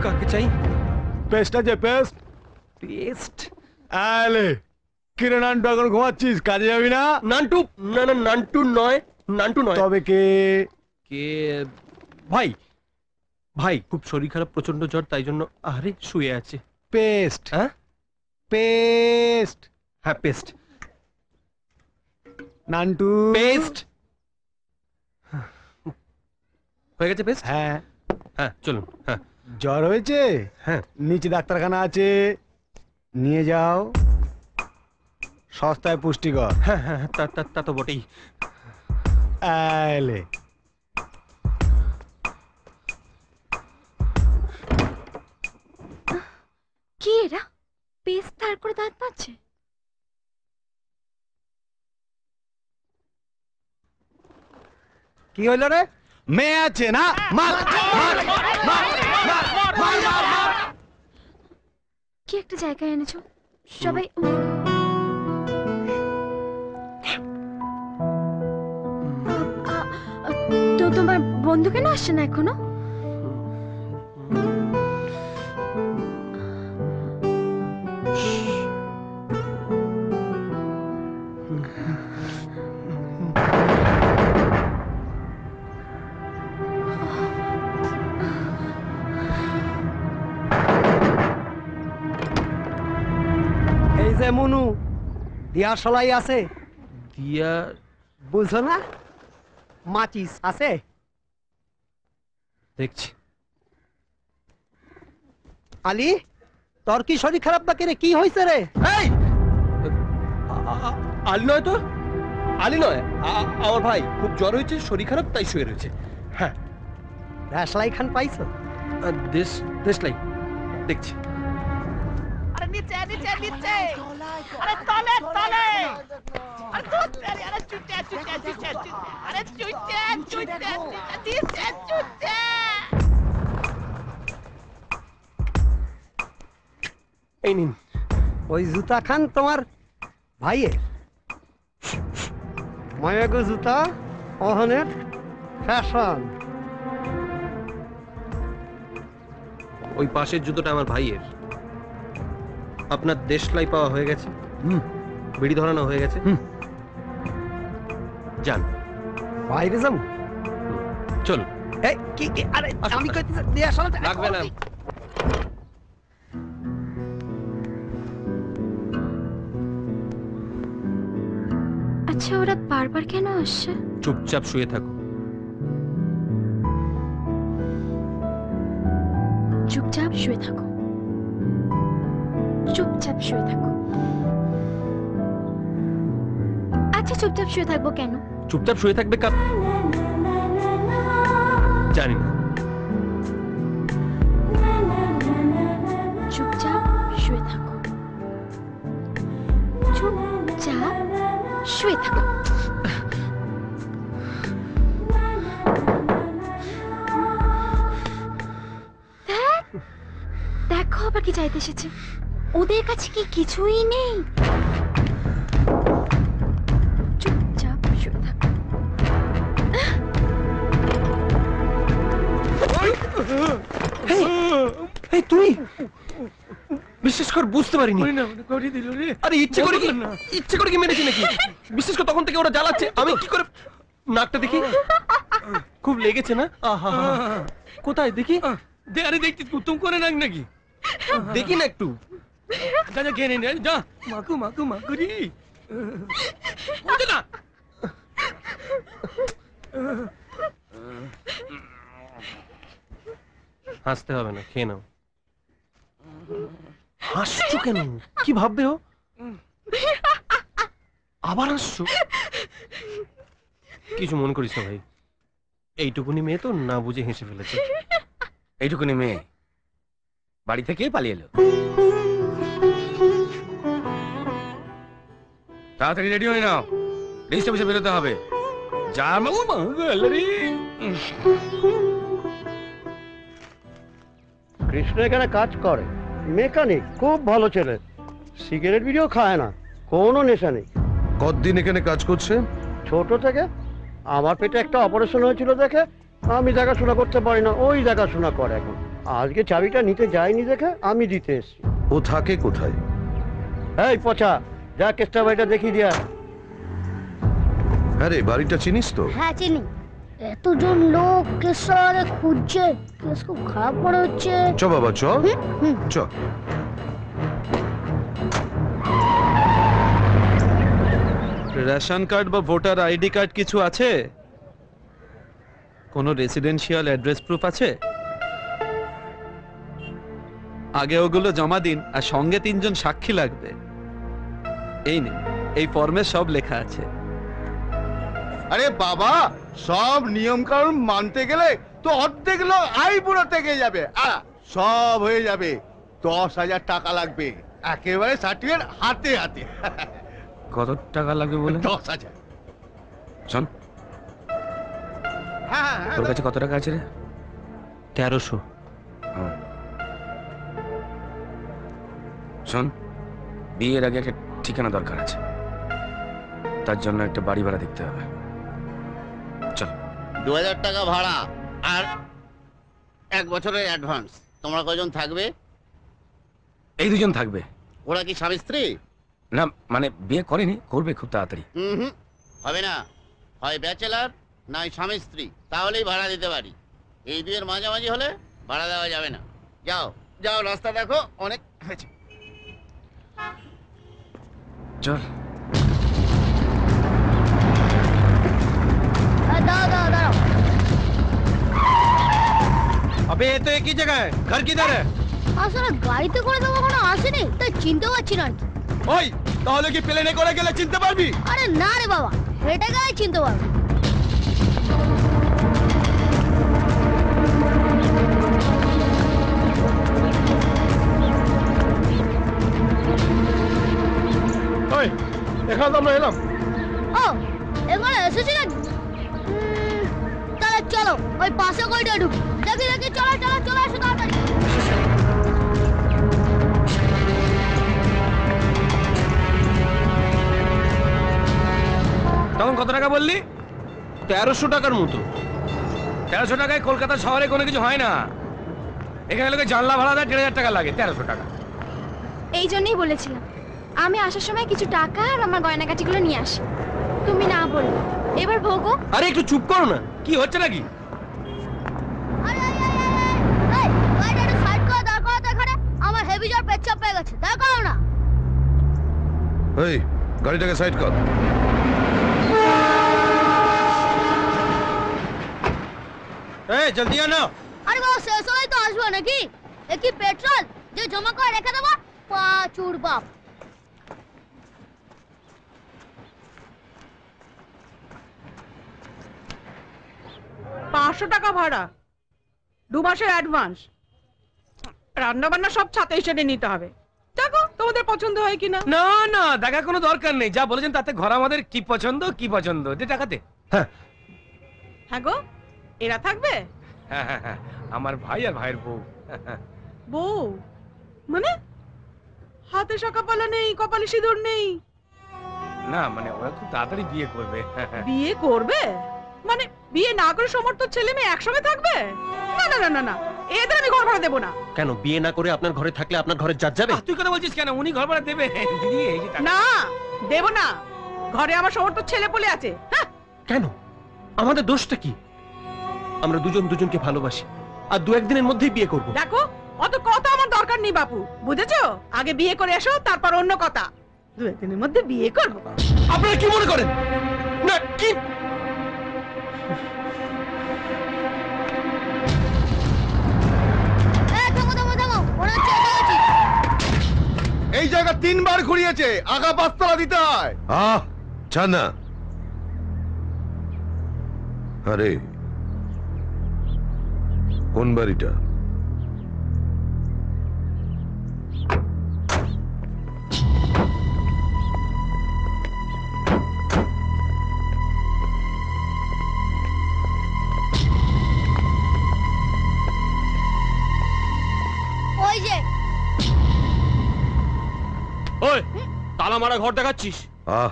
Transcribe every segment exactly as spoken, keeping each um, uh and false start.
কাকে চাই? পেস্ট আছে পেস্ট। পেস্ট? আলে কিরে নান্টু, এখন ঘুমাচ্ছিস? কাজে যাবি না? নান্টু? না না, নান্টু নয়, নান্টু নয়। তবে কে? কে? ভাই, ভাই খুব শরীর খারাপ, প্রচন্ড জ্বর, তাই জন্য আরে শুয়ে আছে। পেস্ট? হ্যাঁ পেস্ট। হ্যাঁ পেস্ট। নান্টু পেস্ট হয়ে গেছে। পেস্ট? হ্যাঁ হ্যাঁ চলুন। হ্যাঁ জ্বর হয়েছে? হ্যাঁ নিচে ডাক্তারখানা আছে, নিয়ে যাও, সস্তায় পুষ্টিকর। হ্যাঁ হ্যাঁ তা তা তা তো বটেই। আলে কি এরা পেস্ট তার করে দাঁত পাচ্ছে? কি হইল রে? মেয়ে আছে না? মার মার মার মার মার মার। কি একটা জায়গায় এনেছো সবাই? তো তোমার বন্ধু কেন আসছে না এখনো? এই যে মনু, দিয়া সলাই আছে? দিয়া? বুঝো না? মাচিস আছে? দেখছি। আলি, তোর কি শরীর খারাপ বা কেরে? কি হয়েছে রে? এই আলি নয় তো, আলি নয়, আমার ভাই খুব জ্বর হয়েছে, শরীর খারাপ, তাই শুয়ে রয়েছে। হ্যাঁ দেশলাই খান পাইছো? দেশ দেশলাই দেখছি। আরে নিচে নিচে নিচে, আরে তলে তলে, আরে ধুত তেরি, আরে চুটে চুটে চুটে চুটে, আরে চুটে চুটে চুটে চুটে। এই নিন। ওই জুতা খান তোমার ভাইয়ের? মায়াগো জুতা অহনের ফ্যাশন। ওই পাশের জুতোটা আমার ভাইয়ের। আপনার দেশলাই পাওয়া হয়ে গেছে, বিড়ি ধরানো হয়ে গেছে, যান বাইরে যাবো। চলুন। এই কি কি? আরে আমি কইতেছি দিয়া সলাই লাগবে না। আচ্ছা ওরা বারবার কেন আসছে? চুপচাপ শুয়ে থাকো। চুপচাপ শুয়ে থাকো, চুপচাপ শুয়ে থাকো। আচ্ছা চুপচাপ শুয়ে থাকবো কেন? চুপচাপ শুয়ে থাকবে কাপ জানি না। চুপচাপ শুয়ে থাকো, চুপচাপ শুয়ে থাকো। দেখো আবার কি চাইতে এসেছে। ওদের কাছে কি কিছুই নেই? চুপচাপ শুয়ে থাকো। এই তুই বিশেষ করে বুঝতে পারিনি। আরে ইচ্ছে করে কি, ইচ্ছে করে কি মেরেছি নাকি? বিশেষ করে তখন থেকে ওরা জ্বালাচ্ছে, আমি কি করে? নাকটা দেখি, খুব লেগেছে না? আহা কোথায় দেখি? আরে দেখছিস কুতুম করে নাক নাকি? দেখি না একটু। যা যা খেয়ে নে যা। মাকু মাকু মাকুরি না। হাসতে হবে না, খেয়ে নাও। হাসছো কেন? কি ভাববে ও? আবার হাসছো? কিছু মনে করিস না ভাই, এইটুকুনি মেয়ে তো না বুঝে হেসে ফেলেছে। এইটুকুনি মেয়ে বাড়ি থেকে পালিয়ে এলো। তাড়াতাড়ি রেডি হয়ে নাও, রেজিস্ট অফিসে বেরোতে হবে। যা কৃষ্ণ এখানে কাজ করে, মেকানিক, খুব ভালো ছেলে। সিগারেট বিড়িও খায় না, কোনো নেশা নেই। কতদিন এখানে কাজ করছে? ছোট থেকে। আমার পেটে একটা অপারেশন হয়েছিল দেখে আমি দেখাশোনা করতে পারি না, ওই দেখাশোনা করে এখন। আজকে চাবিটা নিতে যায়নি দেখে আমি দিতে এসছি। ও থাকে কোথায়? এই পচা, যা কেসটা বাড়িটা দেখিয়ে দিয়া। আরে বাড়িটা চিনিস তো? হ্যাঁ চিনি। এতজন লোক কেসরে খুঁজছে, কেস খুব খারাপ মনে হচ্ছে। চ বাবা চ চ। রেশন কার্ড বা ভোটার আইডি কার্ড কিছু আছে? কোনো রেসিডেন্সিয়াল অ্যাড্রেস প্রুফ আছে? আগে ওগুলো জমা দিন, আর সঙ্গে তিনজন সাক্ষী লাগবে। এই নিন, এই ফর্মে সব লেখা আছে। আরে বাবা, সব নিয়ম কানুন মানতে গেলে তো অর্ধেক লোক আই পুরো থেকে যাবে। আ, সব হয়ে যাবে, দশ হাজার টাকা লাগবে একেবারে সার্টিফিকেট হাতে হাতে। কত টাকা লাগবে বলে? দশ হাজার। শোন, হ্যাঁ হ্যাঁ, তোর হ্যাঁ কাছে কত টাকা আছে রে? তেরোশো। ও। শোন, বিয়ের আগে একটা ঠিকানা দরকার আছে, তার জন্য একটা বাড়ি ভাড়া দেখতে হবে। চল। দু হাজার টাকা ভাড়া আর এক বছরের অ্যাডভান্স। তোমরা কয়জন থাকবে? এই দুজন থাকবে। ওরা কি স্বামী স্ত্রী? না মানে বিয়ে করেনি, করবে খুব তাড়াতাড়ি। হুম হুম, হবে না। হয় ব্যাচেলার নয় স্বামী স্ত্রী, তাহলেই ভাড়া দিতে পারি। এই দুয়ের মাঝামাঝি হলে ভাড়া দেওয়া যাবে না। যাও যাও, রাস্তা দেখো, অনেক হয়েছে। চল। দাও দাও দাও। अबे ये तो एक ही जगह है, घर किधर है? আসলে গাড়িতে করে দেবো কোনো আসেনি, তাই চিনতে পারছি না। ওই তাহলে কি প্লেনে করে গেলে চিনতে পারবি? আরে না রে বাবা, হেঁটে গেলে চিনতে পারবো। ওই, এখানে তো আমরা এলাম। ও, এখানে এসেছি নাকি? উম, তাহলে চলো ওই পাশে কইটা ঢুকি। দেখি দেখি, চলো চলো চলো, আসো তাড়াতাড়ি। তখন কত টাকা বললি? তেরোশো টাকার মতো। তেরোশো টাকায় কলকাতা শহরে কোনো কিছু হয় না। এখানে লোকে জানলা ভাড়া দেয় দেড় হাজার টাকা লাগে, তেরোশো টাকা। এই জন্যই বলেছিলাম আমি আসার সময় কিছু টাকা আর আমার গয়নাগাটিগুলো নিয়ে আসি। তুমি না বললে, এবার ভোগো। আরে একটু চুপ করো না। কি হচ্ছে নাকি? আরে আরে আরে, এই গাড়িটা একটু সাইড করে দাঁড় করাও তো এখানে। আমার হেভি জ্বর পেচ্ছাপ পেয়ে গেছে, দাঁড় করাও না। এই গাড়িটাকে সাইড কর। এই জলদি আনো। আরে বাবা, শেষ হলেই তো আসবো নাকি? এ কি পেট্রোল যে জমা করে রেখে দেবো? পাঁচুর বাপ। পাঁচশো টাকা ভাড়া, দু মাসের অ্যাডভান্স, রান্না বান্না সব ছাতে এসে নিতে হবে। দেখো তোমাদের পছন্দ হয় কিনা। না না, দেখা কোনো দরকার নেই। যা বলেছেন তাতে ঘর আমাদের কি পছন্দ কি পছন্দ, যে টাকাতে। হ্যাঁ হ্যাঁ গো, এরা থাকবে? হ্যাঁ হ্যাঁ হ্যাঁ, আমার ভাই আর ভাইয়ের বউ। বউ মানে? হাতে শাঁখা পালা নেই, কপালে সিঁদুর নেই? না মানে ওরা খুব তাড়াতাড়ি বিয়ে করবে। বিয়ে করবে মানে বিয়ে না করে সমর্থ ছেলে মেয়ে একসঙ্গে থাকবে? না না না না না, এদের আমি ঘর ভাড়া দেবো না। কেন, বিয়ে না করে আপনার ঘরে থাকলে আপনার ঘরে জাত যাবে? আহ, তুই কথা বলছিস কেন? উনি ঘর ভাড়া দেবে। দিদি এই যে টাকা- না দেব না, ঘরে আমার সমর্থ ছেলে পলে আছে। হ্যাঁ, কেন, আমাদের দোষটা কি? আমরা দুজন দুজনকে ভালোবাসি, আর দু একদিনের মধ্যেই বিয়ে করব। দেখো অত কথা আমার দরকার নেই বাপু, বুঝেছো? আগে বিয়ে করে এসো, তারপর অন্য কথা। দু একদিনের মধ্যে বিয়ে করবো। আপনারা কি মনে করেন? না কি এই থামো থামো থামো, মনে হচ্ছে এসে গেছি। এই জায়গা তিনবার ঘুরিয়েছে, আগা পাঁচতলা দিতে হয়। আহ ছানা। আরে কোন বাড়িটা? ওই যে ওই তালা মারা ঘর দেখাচ্ছিস? আহ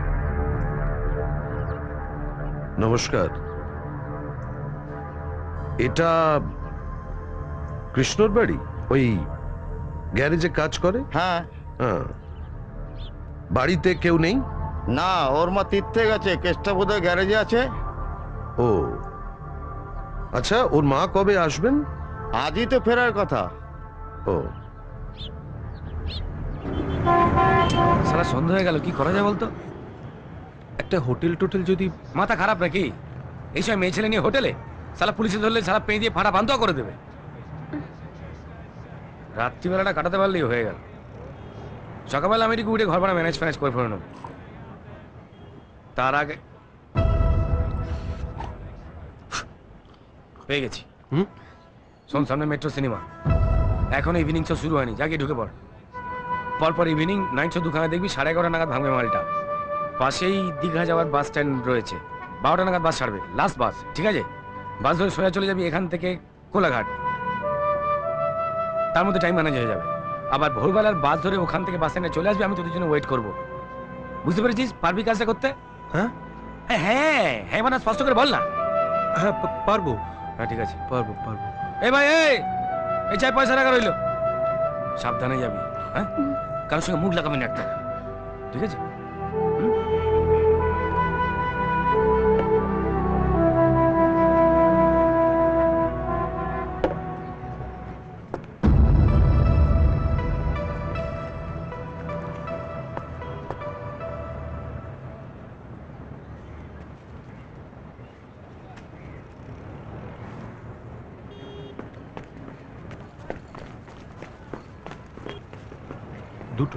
নমস্কার। এটা কৃষ্ণর বাড়ি? ওই গ্যারেজে কাজ করে? হ্যাঁ। হ্যাঁ। বাড়িতে কেউ নেই? না, ওর মা তীর্থে গেছে, কেসটা বোধহয় গ্যারেজে আছে। ও আচ্ছা, ওর মা কবে আসবেন? আজই তো ফেরার কথা। ও সারা সন্ধ্যা হয়ে গেল, কি করা যায় বলতো? একটা হোটেল টোটেল যদি। মাথা খারাপ নাকি? এই সময় মেয়ে ছেলে নিয়ে হোটেলে? সালা পুলিশে ধরলে সারা পেয়ে দিয়ে ফাটা বান্ধ করে দেবে। রাত্রিবেলাটা কাটাতে পারলেই হয়ে গেল। সকালবেলা আমি উঠে ঘর ভাড়া ম্যানেজ ফ্যানেজ করে ফেলে নেব। তার আগে পেয়ে গেছি। হুম? শোন, সামনে মেট্রো সিনেমা, এখন ইভিনিং শো শুরু হয়নি, যাকে ঢুকে পড়। পরপর ইভিনিং নাইট শো দুখানে দেখবি, সাড়ে এগারোটা নাগাদ ভাঙবে মালটা। পাশেই দীঘা যাওয়ার বাস স্ট্যান্ড রয়েছে, বারোটা নাগাদ বাস ছাড়বে, লাস্ট বাস, ঠিক আছে? বাস ধরে সোজা চলে যাবি এখান থেকে কোলাঘাট, তার মধ্যে টাইম ম্যানেজ হয়ে যাবে। আবার ভোরবেলার বাস ধরে ওখান থেকে বাস স্ট্যান্ডে চলে আসবি, আমি তোদের জন্য ওয়েট করবো। বুঝতে পেরেছিস? পারবি কাজটা করতে? হ্যাঁ হ্যাঁ হ্যাঁ হ্যাঁ মানে স্পষ্ট করে বল না। হ্যাঁ পা- পারবো হ্যাঁ ঠিক আছে। পারবো পারবো এই ভাই, এই এই চাই পয়সা রাখা রইলো, সাবধানে যাবি। হ্যাঁ, কারোর সঙ্গে মুখ লাগাবি না একটা, ঠিক আছে? দুটো।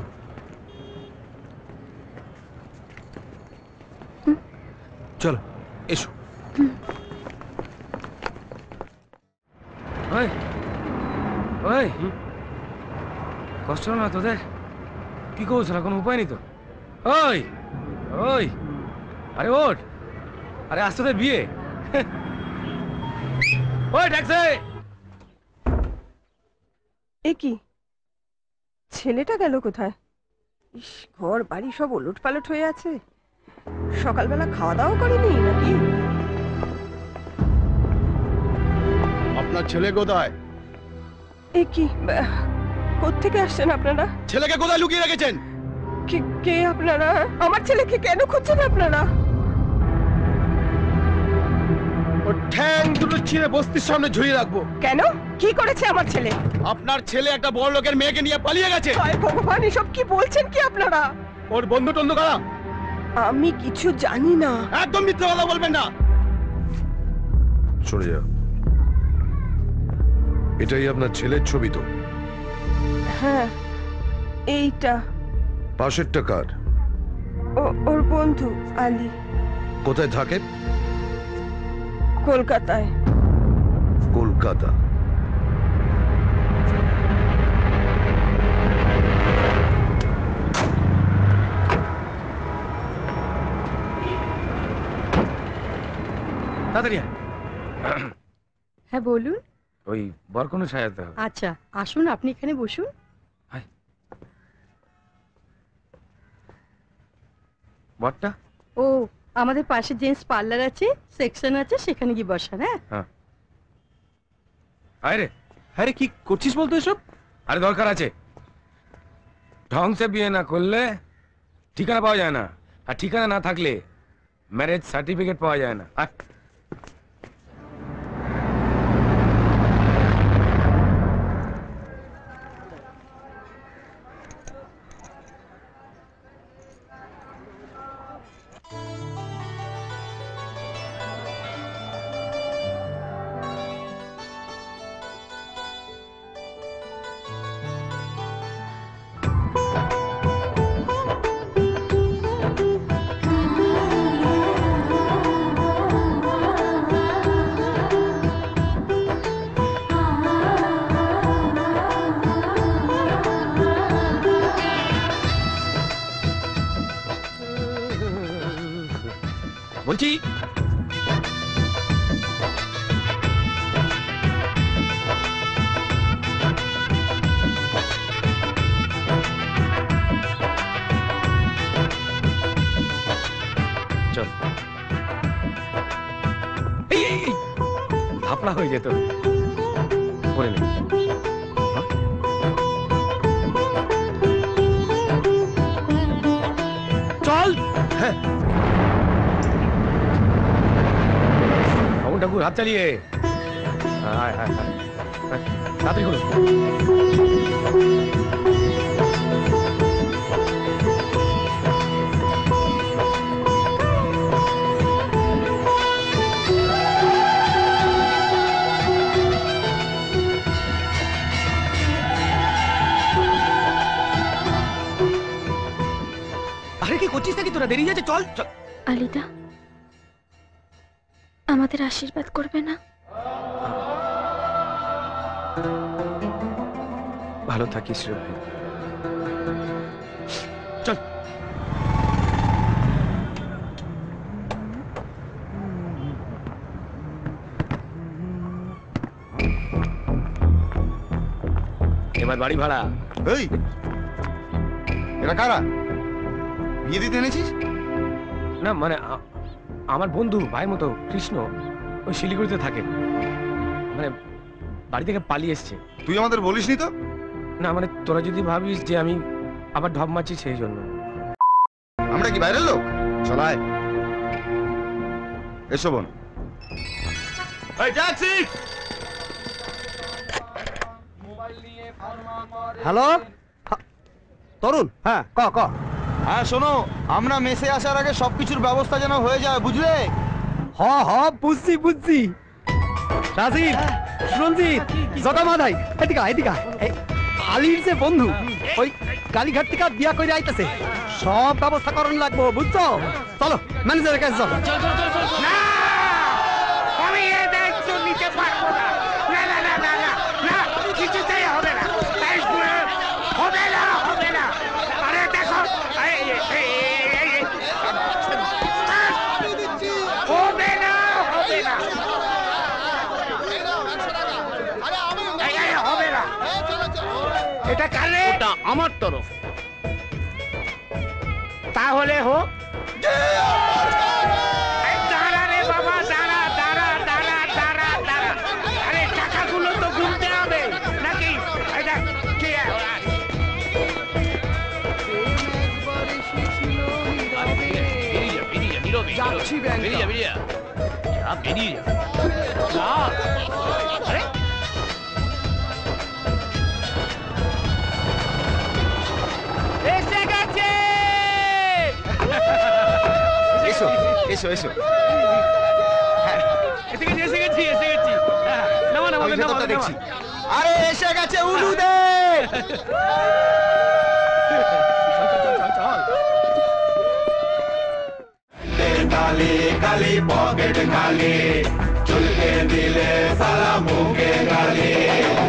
চলো এসো। ওই ওই কষ্ট হলো না তোদের? কি করছো না, কোনো উপায় নেই তো? ওই ওই আরে ওঠ, আরে আজ তোদের বিয়ে। ওই ট্যাক্সি! এ কি, ছেলেটা গেল কোথায়? ইস, ঘর বাড়ি সব ওলট পালট হয়ে আছে। সকালবেলা খাওয়া দাওয়া করেনি নাকি? আপনার ছেলে কোথায়? এ কি, আহ, কোত্থেকে আসছেন আপনারা? ছেলেকে কোথায় লুকিয়ে রেখেছেন? কে কে আপনারা? আমার ছেলেকে কেন খুঁজছেন আপনারা? ও ঠ্যাং দুটো ছিঁড়ে বস্তির সামনে ঝুলিয়ে রাখবো। কেন? কি করেছে আমার ছেলে? আপনার ছেলে একটা বড় লোকের মেয়েকে নিয়ে পালিয়ে গেছে। হায় ভগবান, এসব কি বলছেন কি আপনারা? ওর বন্ধু টন্ধু কারা? আমি কিছু জানি না। একদম মিথ্যে কথা বলবেন না। সরে যা। এটাই আপনার ছেলের ছবি তো? হ্যাঁ, এইটা। পাশেরটা কার? ও- ওর বন্ধু আলী। কোথায় থাকেন? কলকাতায়। কলকাতা। তাড়াতাড়ি আয়। হ্যাঁ বলুন। ওই বর কোনো সাজাতে হবে। আচ্ছা আসুন, আপনি এখানে বসুন। বরটা? ও, আমাদের পাশে জেন্টস পার্লার আছে, সেকশন আছে, সেখানে গিয়ে বসান। হ্যাঁ হ্যাঁ। আয় রে। হ্যাঁ রে, কি করছিস বলতো এসব? আরে দরকার আছে, ঢং সে বিয়ে না করলে ঠিকানা পাওয়া যায় না, আর ঠিকানা না থাকলে ম্যারেজ সার্টিফিকেট পাওয়া যায় না। আয়। বলছি চল। এই, এই, এই, ঘাপলা হয়ে যেত। করে নে। হ্যাঁ? চল। হ্যাঁ বাবু ঠাকুর হাত চালিয়ে হায় হায় হায় তাড়াতাড়ি হলো। আরে কি করছিস নাকি তোরা, দেরি যাচ্ছে, চল চল। আলিদা আমাদের আশীর্বাদ করবে না? ভালো থাকিস রে ভাই। চল। এবার বাড়ি ভাড়া। এই এরা কারা? বিয়ে দিতে এনেছিস? না মানে আ- আমার বন্ধু ভাই মতো কৃষ্ণ, ওই শিলিগুড়িতে থাকে, মানে বাড়ি থেকে পালিয়ে এসছে। তুই আমাদের বলিসনি তো? না মানে তোরা যদি ভাবিস যে আমি আবার ঢপ মারছি সেই জন্য। আমরা কি বাইরের লোক? চলায় এসো বোন। এই ট্যাক্সি! হ্যালো তরুণ, হ্যাঁ ক ক হ্যাঁ শোনো, আমরা মেসে আসার আগে সবকিছুর ব্যবস্থা যেন হয়ে যায়, বুঝলে? হ হ বুঝছি বুঝছি। রাজীব, সুরঞ্জিত, জগামাধাই, এদিকে আয়, এদিকে আয়। এই আলির যে বন্ধু, ওই কালীঘাট থেকে বিয়া করে আইতেছে, সব ব্যবস্থা করণ লাগবো, বুঝছো? চলো ম্যানেজারের কাছে চলো। আমি এই দায়িত্ব নিতে পারবো না। না না না না না না, কিছুতেই হবে না, তাই হবে না, হবে না। আরে দেখো, এই, এই, এই, এই, এই, হবে না, হবে না, এই, এই, হবে না। এটা কারে? ওটা আমার তরফ। তাহলে হোক। এই দাঁড়া রে বাবা, দাঁড়া দাঁড়া দাঁড়া দাঁড়া দাঁড়া। আরে টাকাগুলো তো গুনতে হবে নাকি? এটা কি? যাচ্ছি ব্যাংক। আরে এসে গেছে। এসো এসো এসো। এসে গেছি এসে গেছি এসে গেছি। হ্যাঁ, নামা নামা আমি নামা ভেতরটা নামা। দেখছি। আরে এসে গেছে উলু দে। কালি কালি পকেট খালি, চুলকে দিলে সালা মুখে গালি।